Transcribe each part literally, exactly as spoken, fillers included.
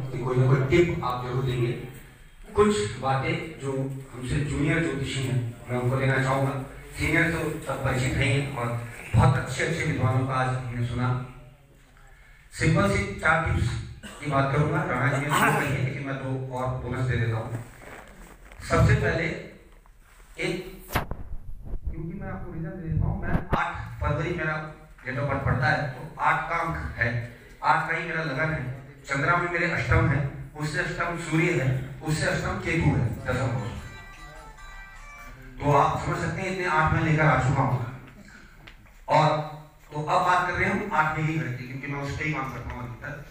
कि कोई ना कोई टिप आप जरूर देंगे। कुछ बातें जो हमसे जूनियर ज्योतिषी हैं मैं उनको देना चाहूँगा। सीनियर तो सब परिचित हैं और बहुत अच्छे अच्छे विद्वानों का आज हमने सुना। सिंपल सी चार टिप्स की बात करूँगा, राणा जी ने शुरू की है लेकिन मैं दो और बोनस दे देता हूँ। सबसे पहले एक, क्योंकि मैं आपको रीजन दे देता हूँ, मैं आठ फरवरी मेरा डेट ऑफ बर्थ पड़ता है तो आठ का अंक है, आठ का ही मेरा लगन है। चंद्रमा में मेरे अष्टम है, उससे अष्टम सूर्य है, उससे अष्टम केतु है दसम भाव। तो आप समझ सकते हैं इतने आठ में लेकर आ चुका हूँ। और तो अब बात कर रहे हैं हम आठ में ही घटती, क्योंकि मैं उस पर ही काम करता हूँ अधिकतर।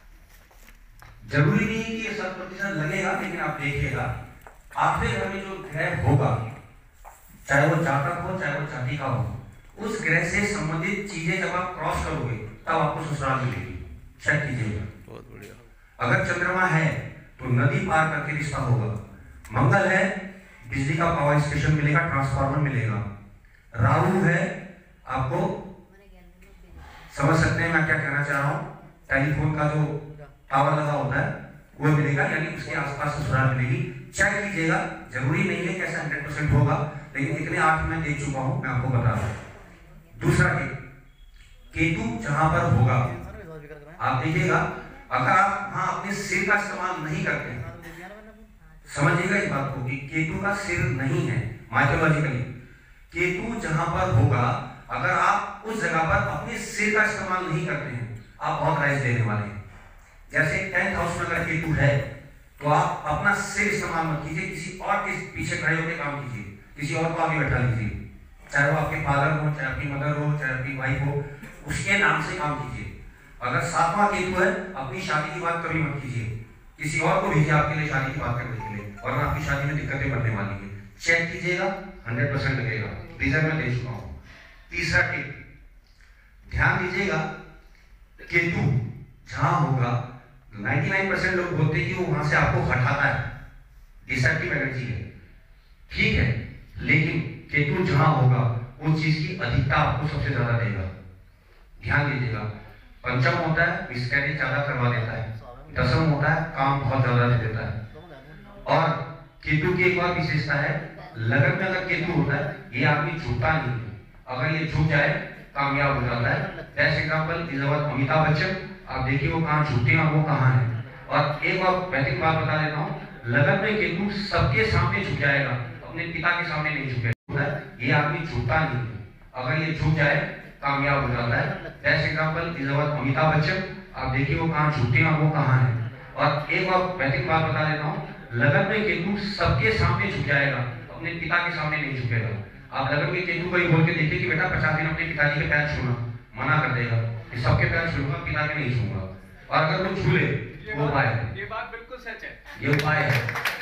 जरूरी नहीं है कि ये शत प्रतिशत लगेगा, लेकिन आप देखिएगा आठवें घर में जो ग्रह होगा, चाहे वो जातक हो चाहे वो जाति का हो, उस ग्रह से संबंधित चीजें जब आप क्रॉस करोगे तब आपको ससुराल मिलेगी। चेक कीजिएगा। बहुत बढ़िया। अगर चंद्रमा है तो नदी पार करके रिश्ता होगा। मंगल है, बिजली का पावर स्टेशन मिलेगा, ट्रांसफार्मर मिलेगा। राहु है, आपको समझ सकते हैं मैं क्या कहना चाह रहा हूँ, टेलीफोन का जो टावर लगा होता है वो मिलेगा, यानी उसके आसपास ससुराल मिलेगी। चेक कीजिएगा, जरूरी नहीं है कि ऐसा हंड्रेड परसेंट होगा, लेकिन इतने आठ मैं देख चुका हूं, मैं आपको बता रहा हूं। दूसरा टिप, केतु जहां पर होगा आप देखिएगा, अगर आप वहां अपने सिर का इस्तेमाल नहीं करते हैं, समझिएगा इस बात को कि केतु का सिर नहीं है माइथोलॉजिकली। केतु जहां पर होगा, अगर आप उस जगह पर अपने सिर का इस्तेमाल नहीं करते हैं, आप बहुत राइज देने वाले हैं। जैसे टेंथ हाउस में अगर केतु है तो आप अपना सिर इस्तेमाल मत कीजिए, किसी और के पीछे खड़े होकर काम कीजिए, किसी और को आगे बैठा लीजिए, चाहे वो आपके फादर हो, चाहे आपकी मदर हो, चाहे आपकी वाइफ हो, उसके नाम से काम कीजिए। अगर सातवां केतु है, अपनी शादी की बात कभी मत कीजिए, किसी और को भेजिए आपके लिए शादी की बात करने के लिए, वरना आपकी शादी में दिक्कतें बढ़ने वाली है। चेक कीजिएगा, हंड्रेड परसेंट लगेगा, रीजन में दे चुका हूँ। तीसरा टिप, ध्यान दीजिएगा, केतु जहां होगा निन्यानवे परसेंट लोग बोलते हैं कि वो वहां से आपको हटाता है, डिस्ट्रक्टिव एनर्जी है, ठीक है, लेकिन केतु जहां होगा उस चीज की अधिकता आपको सबसे ज्यादा देगा। ध्यान दीजिएगा, पंचम होता है मिसकैरेज ज्यादा करवा देता है, दसम होता है काम बहुत ज्यादा दे देता है। और केतु की एक और विशेषता है, लगन में अगर केतु होता है, ये आदमी झूठता नहीं है, अगर ये झूठ जाए कामयाब हो जाता है। Best example is our Amitabh Bachchan, आप देखिए वो कहाँ झूठे हैं और वो कहाँ है। और एक और वैदिक बात बता देता हूँ, लगन में केतु सबके सामने झुक जाएगा, अपने पिता के सामने नहीं झुकेगा। ये आदमी झूठता नहीं है, अगर ये झुक जाए कामयाब हो जाता है। Best example is our Amitabh Bachchan, आप देखिए वो कहाँ झूठे हैं और वो कहाँ है। और एक और वैदिक बात बता देता हूँ, लगन में केतु सबके सामने झुक जाएगा, अपने पिता के सामने नहीं झुकेगा। आप लगन के केतु को ही बोल के देखिए कि बेटा पचास दिन अपने पिताजी के पैर छूना, मना कर देगा कि सबके पैर छूंगा, पिता के नहीं छूंगा। और अगर वो छूले वो उपाय है, ये बात बिल्कुल सच है, ये उपाय है,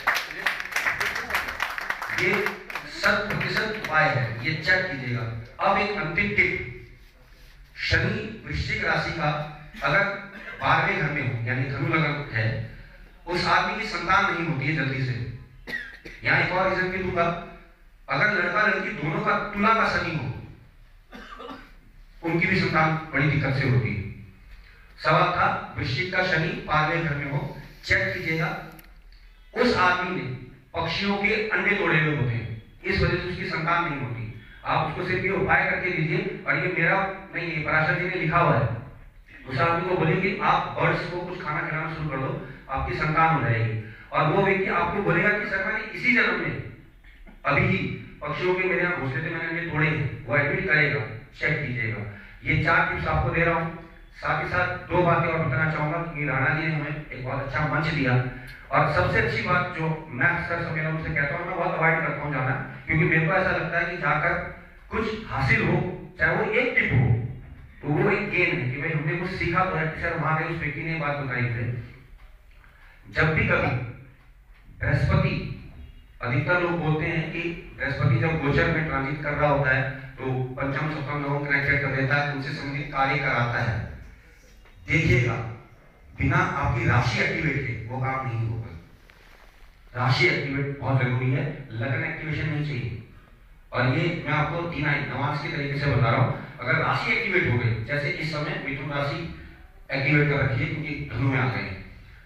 ये शत प्रतिशत उपाय है, ये चेक कीजिएगा। अब एक अंतिम टिप, शनि वृश्चिक राशि का अगर बारहवें घर में हो, यानी धनु लगन है, उस आदमी की संतान नहीं होती है जल्दी से। यहाँ एक और रीजन भी दूंगा, अगर लड़का लड़की दोनों का तुला का शनि हो, उनकी भी संतान बड़ी दिक्कत से होती है। सवाल था वृश्चिक का शनि बारहवें घर में हो, चेक कीजिएगा, उस आदमी ने पक्षियों के अंडे तोड़े हुए होते हैं, इस वजह से उसकी संतान नहीं होती। आप उसको सिर्फ ये उपाय करके लीजिए, और ये मेरा नहीं है, पराशर जी ने लिखा हुआ है। उस आदमी को बोलिए कि आप बर्ड्स को कुछ खाना खिलाना शुरू कर दो, आपकी संतान हो जाएगी। और वो व्यक्ति आपको बोलेगा कि सर मैंने इसी जन्म में अभी ही पक्षियों के मेरे यहाँ घोंसले थे, मैंने ये तोड़े हैं, वो एडमिट करेगा। चेक कीजिएगा। ये चार टिप्स आपको दे रहा हूँ। साथ ही साथ दो बातें और बताना चाहूंगा कि राणा जी ने हमें एक बहुत अच्छा मंच दिया, और सबसे अच्छी बात जो मैं अक्सर सम्मेलनों से कहता हूँ, मैं बहुत अवॉइड करता हूँ जाना, क्योंकि मेरे को ऐसा लगता है कि जाकर कुछ हासिल हो, चाहे वो एक टिप हो, तो वो एक गेन है कि भाई हमने कुछ सीखा तो है। सर वहां गए, उस व्यक्ति ने बात बताई थे, जब भी कभी बृहस्पति, अधिकतर लोग बोलते हैं कि बृहस्पति जब गोचर में ट्रांजिट कर रहा होता है तो पंचम सप्तम लोगों को कनेक्टेड कर देता है, उनसे संबंधित कार्य कराता है। देखिएगा, बिना आपकी राशि एक्टिवेट के वो काम नहीं होगा। राशि एक्टिवेट बहुत जरूरी है, लगन एक्टिवेशन नहीं चाहिए। और ये मैं आपको तीन आई नवाज के तरीके से बता रहा हूँ। अगर राशि एक्टिवेट हो गई, जैसे इस समय मिथुन राशि एक्टिवेट कर रखी है क्योंकि धनु में आ गए,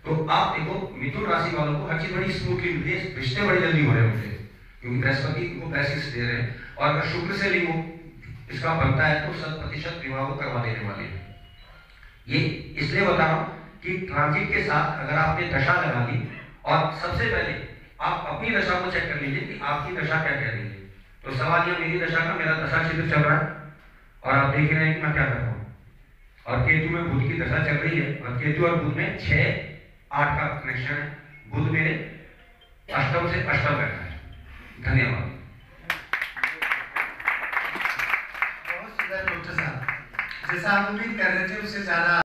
तो आप देखो मिथुन राशि वालों को हर चीज बड़ी स्मूथली मिलती है, रिश्ते बड़ी जल्दी हो रहे होंगे क्योंकि बृहस्पति को ब्लेसिंग्स दे रहे हैं। और अगर शुक्र से लिंग इसका बनता है तो शत प्रतिशत विवाह को करवा देने वाले हैं। ये इसलिए बता रहा हूं कि ट्रांजिट के साथ अगर आपने दशा लगा ली, और सबसे पहले आप अपनी दशा को चेक कर लीजिए कि आपकी दशा क्या कह रही है। तो सवाल ये, मेरी दशा का मेरा दशा क्षेत्र चल रहा है और आप देख रहे हैं कि मैं क्या कर रहा हूँ, और केतु में बुध की दशा चल रही है, और केतु और बुध में छह आठ का कनेक्शन है। बुध मेरे अष्टम से अष्टम बैठा है। धन्यवाद। बहुत सुंदर डॉक्टर साहब, जैसा आप उम्मीद कर रहे थे उससे ज्यादा